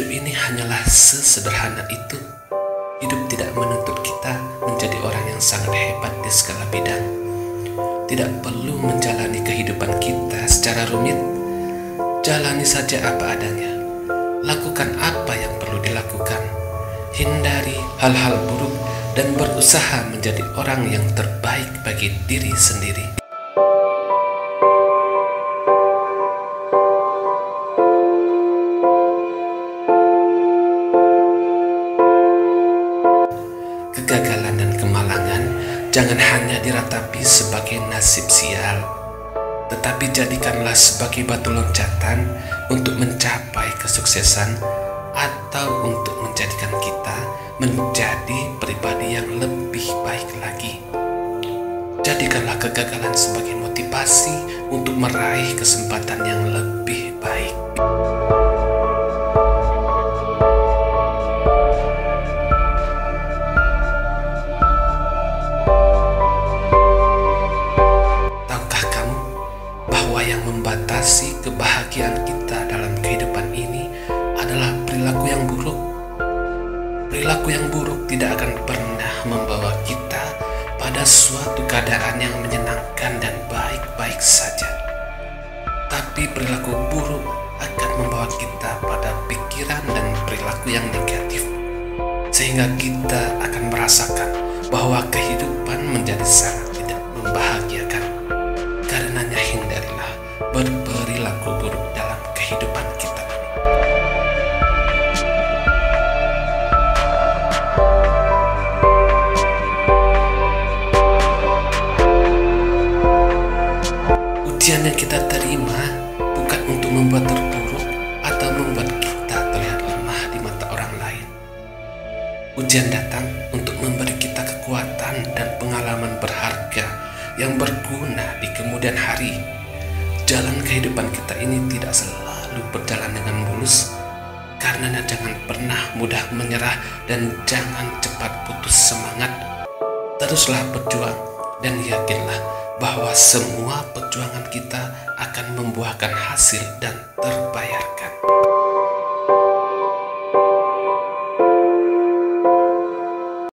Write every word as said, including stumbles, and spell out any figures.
Hidup ini hanyalah sesederhana itu. Hidup tidak menuntut kita menjadi orang yang sangat hebat di segala bidang. Tidak perlu menjalani kehidupan kita secara rumit. Jalani saja apa adanya. Lakukan apa yang perlu dilakukan. Hindari hal-hal buruk dan berusaha menjadi orang yang terbaik bagi diri sendiri. Kegagalan dan kemalangan jangan hanya diratapi sebagai nasib sial, tetapi jadikanlah sebagai batu loncatan untuk mencapai kesuksesan atau untuk menjadikan kita menjadi pribadi yang lebih baik lagi. Jadikanlah kegagalan sebagai motivasi untuk meraih kesempatan yang lebih baik. Yang membatasi kebahagiaan kita dalam kehidupan ini adalah perilaku yang buruk. Perilaku yang buruk tidak akan pernah membawa kita pada suatu keadaan yang menyenangkan dan baik-baik saja. Tapi perilaku buruk akan membawa kita pada pikiran dan perilaku yang negatif, sehingga kita akan merasakan bahwa kehidupan menjadi sangat tidak membahagiakan. Karenanya hindarilah berperilaku buruk dalam kehidupan kita. Ujian yang kita terima bukan untuk membuat terpuruk atau membuat kita terlihat lemah di mata orang lain. Ujian datang untuk memberi kita kekuatan dan pengalaman berharga yang berguna di kemudian hari. Jalan kehidupan kita ini tidak selalu berjalan dengan mulus. Karenanya jangan pernah mudah menyerah dan jangan cepat putus semangat. Teruslah berjuang dan yakinlah bahwa semua perjuangan kita akan membuahkan hasil dan terbayarkan.